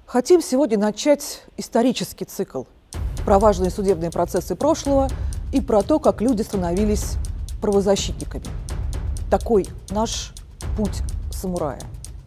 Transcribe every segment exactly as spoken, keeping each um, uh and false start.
Хотим сегодня начать исторический цикл про важные судебные процессы прошлого и про то, как люди становились правозащитниками. Такой наш путь самурая.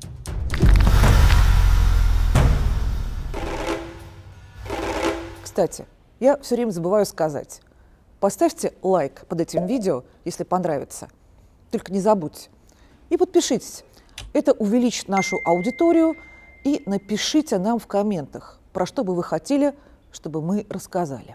Кстати, я все время забываю сказать. Поставьте лайк под этим видео, если понравится. Только не забудьте. И подпишитесь. Это увеличит нашу аудиторию. И напишите нам в комментах, про что бы вы хотели, чтобы мы рассказали.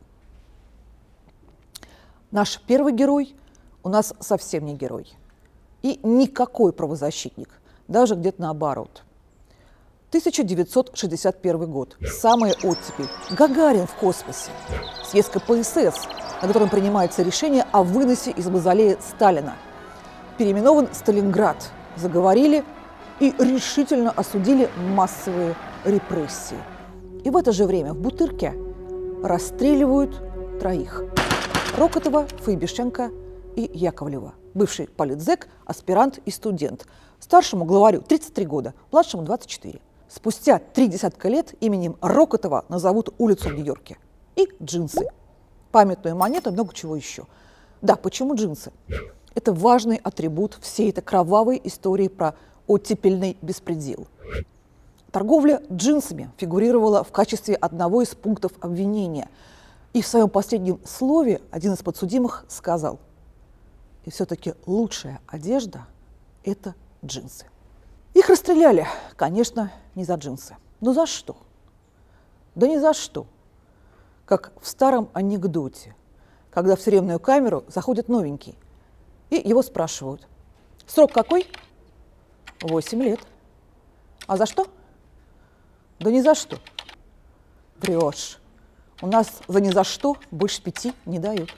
Наш первый герой у нас совсем не герой. И никакой правозащитник, даже где-то наоборот. тысяча девятьсот шестьдесят первый год. Самая оттепель. Гагарин в космосе. Съезд ка пэ эс эс, на котором принимается решение о выносе из мавзолея Сталина. Переименован Сталинград. Заговорили и решительно осудили массовые репрессии. И в это же время в Бутырке расстреливают троих. Рокотова, Фаибишенко и Яковлева. Бывший политзэк, аспирант и студент. Старшему главарю тридцать три года, младшему двадцать четыре. Спустя три десятка лет именем Рокотова назовут улицу в Нью-Йорке. И джинсы. Памятную монету и много чего еще. Да, почему джинсы? Это важный атрибут всей этой кровавой истории про оттепельный беспредел. Торговля джинсами фигурировала в качестве одного из пунктов обвинения. И в своем последнем слове один из подсудимых сказал: и все-таки лучшая одежда – это джинсы. Их расстреляли, конечно, не за джинсы. Но за что? Да не за что. Как в старом анекдоте, когда в тюремную камеру заходит новенький, и его спрашивают: срок какой? Восемь лет. А за что? Да ни за что. Врешь. У нас за ни за что больше пяти не дают.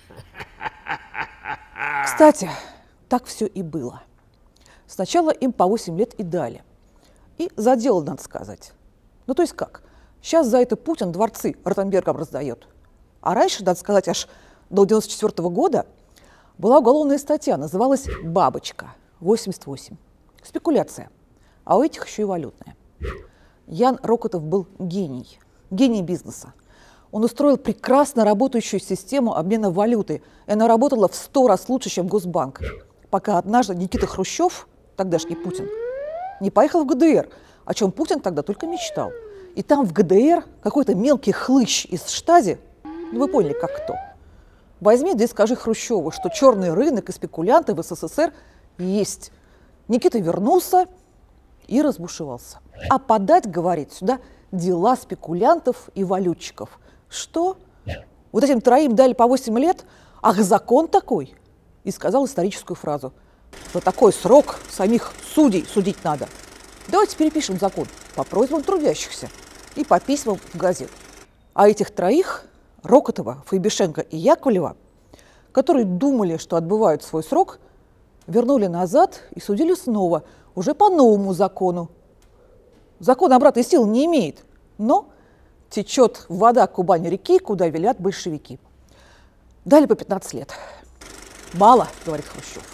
Кстати, так все и было. Сначала им по восемь лет и дали. И за дело, надо сказать. Ну, то есть как? Сейчас за это Путин дворцы Ротенбергам раздает. А раньше, надо сказать, аж до девяносто четвёртого года была уголовная статья, называлась «Бабочка» восемьдесят восемь. Спекуляция. А у этих еще и валютная. Ян Рокотов был гений. Гений бизнеса. Он устроил прекрасно работающую систему обмена валюты. И она работала в сто раз лучше, чем Госбанк. Пока однажды Никита Хрущев, тогдашний Путин, не поехал в гэ дэ эр, о чем Путин тогда только мечтал. И там в гэ дэ эр какой-то мелкий хлыщ из Штази, ну вы поняли, как кто, возьми да и скажи Хрущеву, что черный рынок и спекулянты в эс эс эс эр есть. Никита вернулся и разбушевался. А подать, говорит, сюда дела спекулянтов и валютчиков. Что? Вот этим троим дали по восемь лет? Ах, закон такой! И сказал историческую фразу: за такой срок самих судей судить надо. Давайте перепишем закон по просьбам трудящихся и по письмам в газет. А этих троих, Рокотова, Фаибишенко и Яковлева, которые думали, что отбывают свой срок, вернули назад и судили снова, уже по новому закону. Закон обратной силы не имеет, но течет вода Кубани-реки, куда велят большевики. Дали по пятнадцать лет. Мало, говорит Хрущев.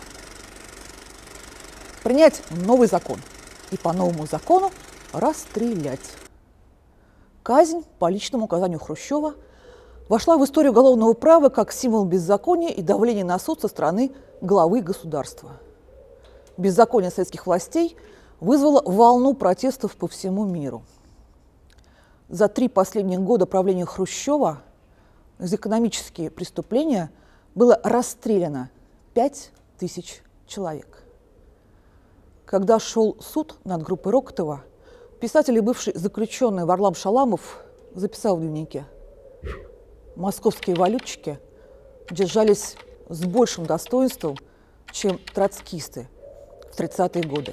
Принять новый закон и по новому закону расстрелять. Казнь по личному указанию Хрущева вошла в историю уголовного права как символ беззакония и давления на суд со стороны главы государства. Беззаконие советских властей вызвало волну протестов по всему миру. За три последних года правления Хрущева за экономические преступления было расстреляно пять тысяч человек. Когда шел суд над группой Рокотова, писатель и бывший заключенный Варлам Шаламов записал в дневнике: московские валютчики держались с большим достоинством, чем троцкисты в тридцатые годы.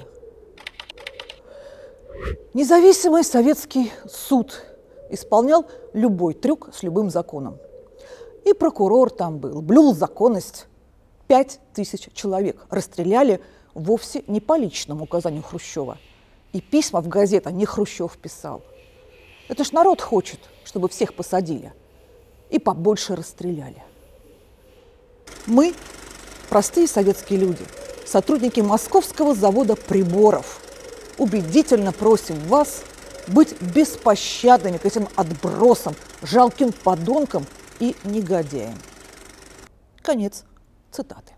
Независимый советский суд исполнял любой трюк с любым законом. И прокурор там был, блюл законность. Пять тысяч человек расстреляли вовсе не по личному указанию Хрущева. И письма в газетах не Хрущев писал. Это ж народ хочет, чтобы всех посадили и побольше расстреляли. Мы, простые советские люди, сотрудники Московского завода приборов, убедительно просим вас быть беспощадными к этим отбросам, жалким подонкам и негодяям. Конец цитаты.